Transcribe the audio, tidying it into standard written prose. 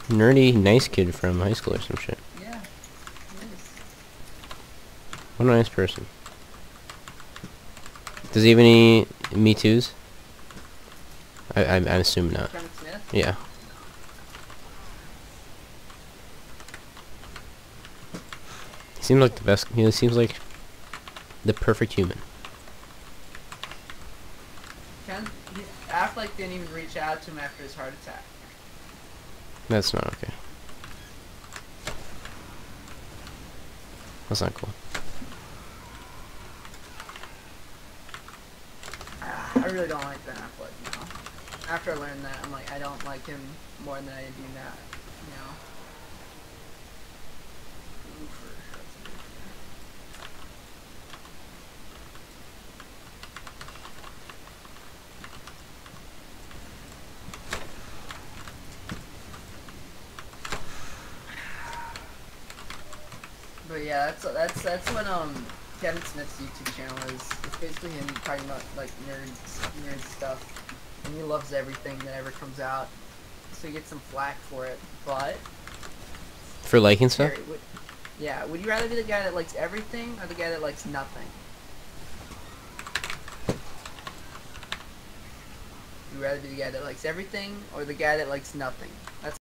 nerdy, nice kid from high school or some shit. Yeah, he is. What a nice person. Does he have any Me Too's? I assume not. Kevin Smith? Yeah. He seems like the best. He seems like the perfect human. Affleck didn't even reach out to him after his heart attack. That's not okay. That's not cool. I really don't like Ben Affleck now. After I learned that, I'm like, I don't like him more than I do now. You know. But yeah, that's what Kevin Smith's YouTube channel is. It's basically him talking about like nerd stuff, and he loves everything that ever comes out. So he gets some flack for it, but For liking stuff? would you rather be the guy that likes everything or the guy that likes nothing? Would you rather be the guy that likes everything or the guy that likes nothing? That's